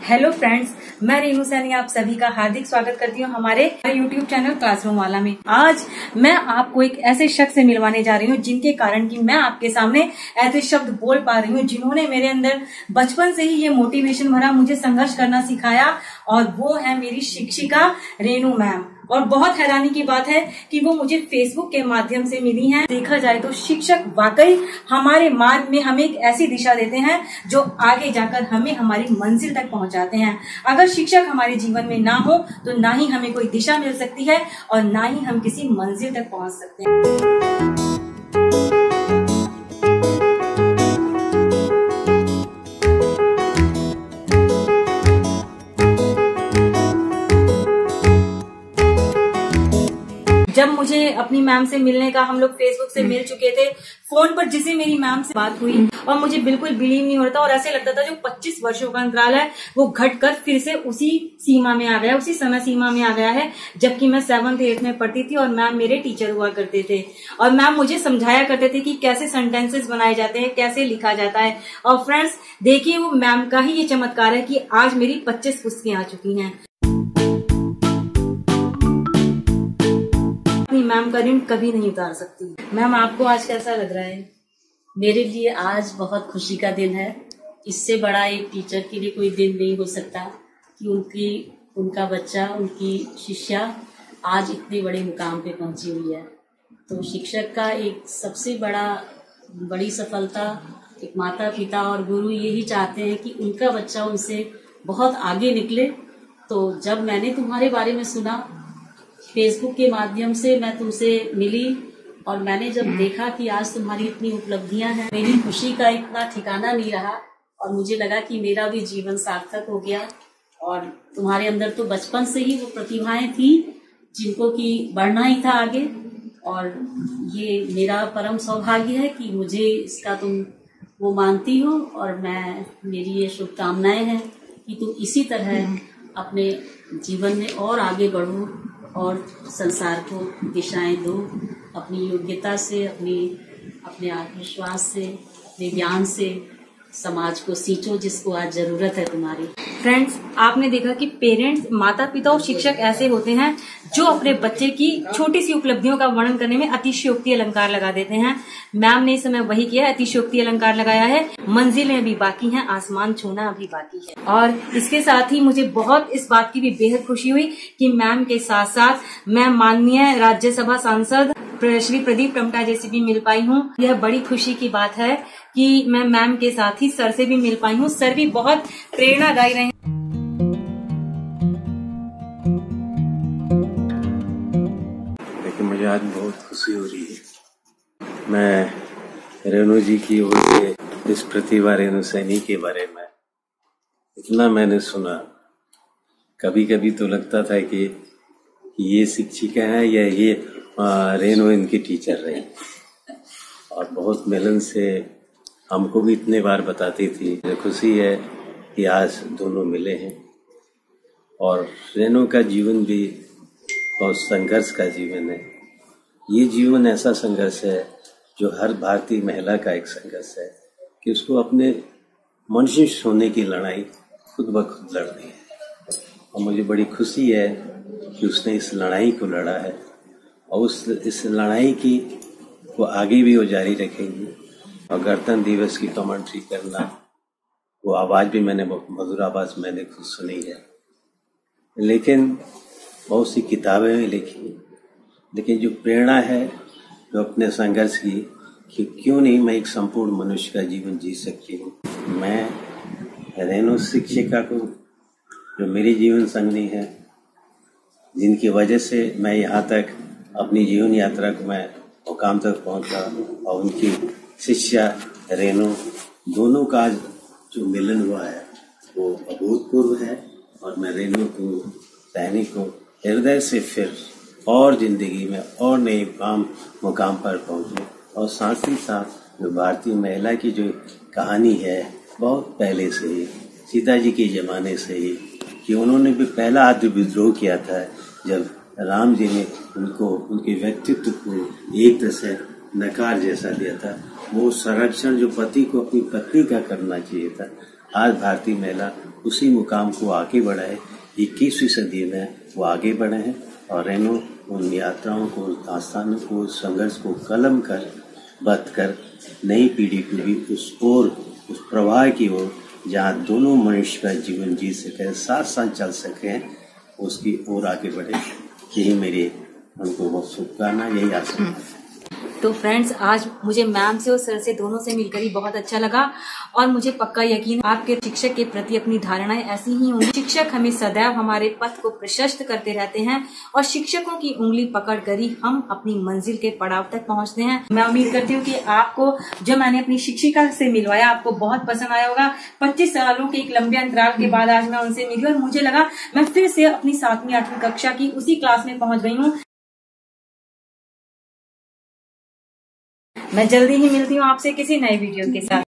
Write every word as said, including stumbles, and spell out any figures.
Hello friends, मैं रेनू सैनी आप सभी का हार्दिक स्वागत करती हूँ हमारे यूट्यूब चैनल क्लासरूम वाला में। आज मैं आपको एक ऐसे शख्स से मिलवाने जा रही हूँ जिनके कारण कि मैं आपके सामने ऐसे शब्द बोल पा रही हूँ जिन्होंने मेरे अंदर बचपन से ही ये मोटिवेशन भरा, मुझे संघर्ष करना सिखाया, और वो है मेरी शिक्षिका रेनू मैम। और बहुत हैरानी की बात है कि वो मुझे फेसबुक के माध्यम से मिली हैं। देखा जाए तो शिक्षक वाकई हमारे मार्ग में हमें एक ऐसी दिशा देते हैं जो आगे जाकर हमें हमारी मंजिल तक पहुंचाते हैं। अगर शिक्षक हमारे जीवन में ना हो तो ना ही हमें कोई दिशा मिल सकती है और ना ही हम किसी मंजिल तक पहुंच सकते हैं। जब मुझे अपनी मैम से मिलने का, हम लोग फेसबुक से मिल चुके थे, फोन पर जिसे मेरी मैम से बात हुई और मुझे बिल्कुल बिलीव नहीं होता और ऐसे लगता था जो पच्चीस वर्षों का अंतराल है वो घटकर फिर से उसी सीमा में आ गया, उसी समय सीमा में आ गया है जबकि मैं सेवंथ एट्थ में पढ़ती थी और मैम मेरे टीचर हुआ करते थे। और मैम मुझे समझाया करते थे कि कैसे सेंटेंसेस बनाए जाते हैं, कैसे लिखा जाता है। और फ्रेंड्स देखिए, वो मैम का ही ये चमत्कार है कि आज मेरी पच्चीस पुस्तकें आ चुकी हैं। मैम का ऋण कभी नहीं उतार सकती। मैम आपको आज कैसा लग रहा है? मेरे लिए आज बहुत खुशी का दिन है। इससे बड़ा एक टीचर के लिए कोई दिन नहीं हो सकता कि उनकी उनका बच्चा, उनकी शिष्या आज इतने बड़े मुकाम पे पहुंची हुई है। तो शिक्षक का एक सबसे बड़ा बड़ी सफलता एक माता पिता और गुरु यही चाहते हैं कि उनका बच्चा उनसे बहुत आगे निकले। तो जब मैंने तुम्हारे बारे में सुना, फेसबुक के माध्यम से मैं तुमसे मिली और मैंने जब देखा कि आज तुम्हारी इतनी उपलब्धियां हैं, मेरी खुशी का इतना ठिकाना नहीं रहा और मुझे लगा कि मेरा भी जीवन सार्थक हो गया। और तुम्हारे अंदर तो बचपन से ही वो प्रतिभाएं थी जिनको कि बढ़ना ही था आगे। और ये मेरा परम सौभाग्य है कि मुझे इसका तुम वो मानती हो और मैं मेरी ये शुभकामनाएं हैं कि तुम इसी तरह अपने जीवन में और आगे बढ़ो और संसार को दिशाएं दो, अपनी योग्यता से, अपनी अपने आत्मविश्वास से, अपने ज्ञान से समाज को सींचो जिसको आज जरूरत है तुम्हारी। फ्रेंड्स, आपने देखा कि पेरेंट्स, माता पिता और शिक्षक ऐसे होते हैं जो अपने बच्चे की छोटी सी उपलब्धियों का वर्णन करने में अतिशयोक्ति अलंकार लगा देते हैं। मैम ने इस समय वही किया, अतिशयोक्ति अलंकार लगाया है। मंजिलें अभी बाकी हैं, आसमान छूना अभी बाकी है। और इसके साथ ही मुझे बहुत इस बात की भी बेहद खुशी हुई कि मैम के साथ साथ मैं माननीय राज्यसभा सांसद श्री प्रदीप टमटा जैसी भी मिल पाई हूँ। यह बड़ी खुशी की बात है कि मैं मैम के साथ ही सर से भी मिल पाई हूँ। सर भी बहुत प्रेरणादायी रहे। लेकिन मुझे आज बहुत खुशी हो रही है। मैं रेणु जी की ओर से इस प्रतिभा रेणु सैनी के बारे में इतना मैंने सुना, कभी कभी तो लगता था कि ये शिक्षिका है या ये रेणु इनकी टीचर रही। और बहुत मिलन से हमको भी इतने बार बताती थी। मुझे खुशी है कि आज दोनों मिले हैं। और रेणु का जीवन भी बहुत संघर्ष का जीवन है। ये जीवन ऐसा संघर्ष है जो हर भारतीय महिला का एक संघर्ष है कि उसको अपने मनुष्य होने की लड़ाई खुद ब खुद लड़नी है। और मुझे बड़ी खुशी है कि उसने इस लड़ाई को लड़ा है और उस इस लड़ाई की वो आगे भी वो जारी रखेंगी। और गणतंत्र दिवस की कमेंट्री करना, वो आवाज़ भी मैंने, मधुर आवाज़ मैंने खुद सुनी है। लेकिन बहुत सी किताबें भी लिखी, लेकिन जो प्रेरणा है जो अपने संघर्ष की कि क्यों नहीं मैं एक संपूर्ण मनुष्य का जीवन जी सकती हूँ। मैं रेणु शिक्षिका को, जो मेरी जीवन संगनी है, जिनकी वजह से मैं यहाँ तक अपनी जीवन यात्रा को मैं मुकाम तक पहुँचा, और उनकी शिष्या रेणु, दोनों का आज जो मिलन हुआ है वो अभूतपूर्व है। और मैं रेणु को, सैनी को हृदय से फिर और जिंदगी में और नए मुकाम मुकाम पर पहुँचे। और साथ ही साथ जो भारतीय महिला की जो कहानी है बहुत पहले से ही, सीता जी के ज़माने से ही, कि उन्होंने भी पहला आद्य विद्रोह किया था जब राम जी ने उनको, उनके व्यक्तित्व को एक तरह से नकार जैसा दिया था। वो संरक्षण जो पति को अपनी पत्नी का करना चाहिए था, आज भारतीय महिला उसी मुकाम को आगे बढ़ाए। इक्कीसवीं सदी में वो आगे बढ़े हैं और रेणु उन यात्राओं को, उस दास्तानों को, उस संघर्ष को कलम कर बद कर नई पीढ़ी को भी उस ओर, उस प्रवाह की ओर जहाँ दोनों मनुष्य का जीवन जी सके, साथ साथ चल सके, उसकी ओर आगे बढ़े। यही मेरी उनको बहुत शुभकामना, यही आशा है। तो फ्रेंड्स, आज मुझे मैम से और सर से दोनों से मिलकर ही बहुत अच्छा लगा और मुझे पक्का यकीन आपके शिक्षक के प्रति अपनी धारणाएं ऐसी ही होंगी। शिक्षक हमें सदैव हमारे पथ को प्रशस्त करते रहते हैं और शिक्षकों की उंगली पकड़ कर ही हम अपनी मंजिल के पड़ाव तक पहुंचते हैं। मैं उम्मीद करती हूँ कि आपको जो मैंने अपनी शिक्षिका से मिलवाया आपको बहुत पसंद आया होगा। पच्चीस सालों के एक लंबे अंतराल के बाद आज मैं उनसे मिली और मुझे लगा मैं फिर से अपनी सातवीं आठवीं कक्षा की उसी क्लास में पहुंच गई हूँ। मैं जल्दी ही मिलती हूँ आपसे किसी नए वीडियो के साथ।